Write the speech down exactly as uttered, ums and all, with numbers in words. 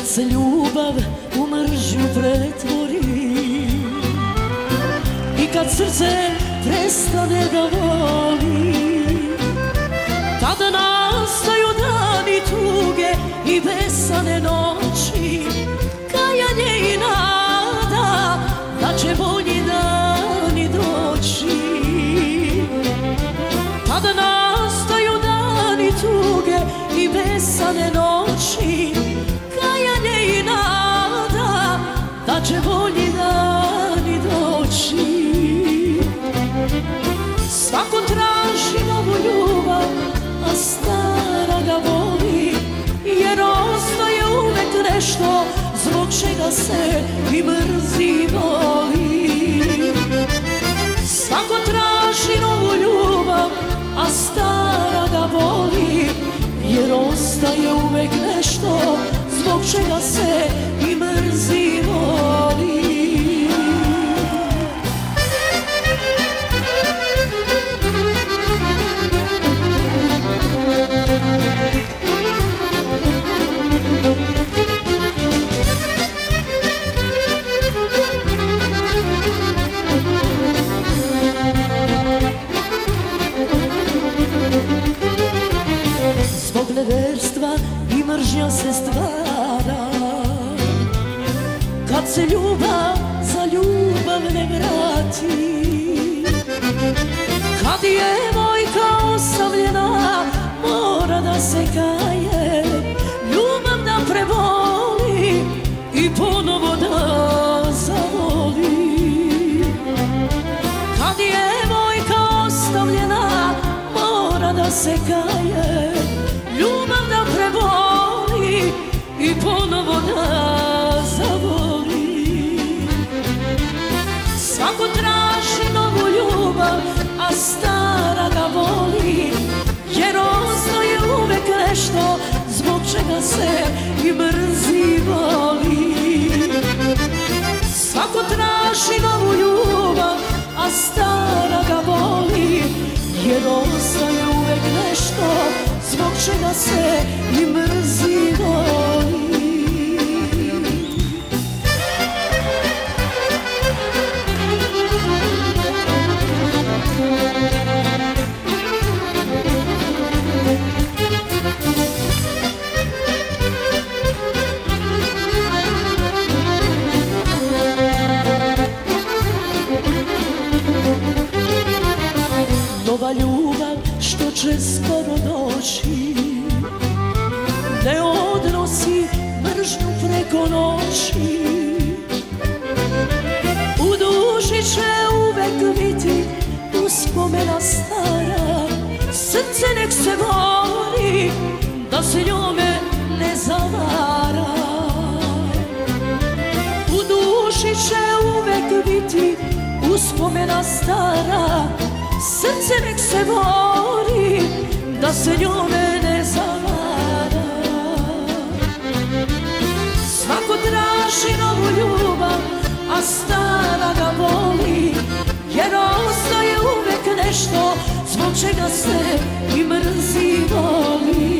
se ljubav u mržnju pretvori i kad srce prestane da voli, tada nastaju dani tuge i besane noći, kajanje i nada da će bolji dani doći. Tada nastaju dani tuge i besane noći, kajanje i nada da će bolji dani doći. Svako traži novu ljubav, a stara ga voli, jer ostaje uvek nešto zbog čega se i mrzi i voli. Svako traži novu ljubav, a stara ga voli, jer ostaje uvek nešto zbog čega se i mrzi i voli. Zbog neverstva i mržnja se stvara, kad se ljubav za ljubav ne vrati. Kad djevojka osamljena mora da se kaje, ljubav da preboli i ponovo da zavoli. Kad djevojka ostavljena mora da se kaje, ljubav da preboli i ponovo da zavoli. Svako traži novu ljubav, a stara ga voli, jer ostaje uvek nešto zbog čega se i mrzi i voli. Svako traži novu ljubav, a stara ga voli, jer ostaje uvek nešto zbog čega se i mrzi i voli. Nova ljubav što će skoro doći ne odnosi mržnju preko noći. U duši će uvek biti uspomena stara, srce nek se voli da se njome ne zavara. U duši će uvek biti uspomena stara, srce nek se voli da se njome ne zavara. Svako traži novu ljubav, a stara ga voli, jer ostaje uvek nešto zbog čega se i mrzi i voli.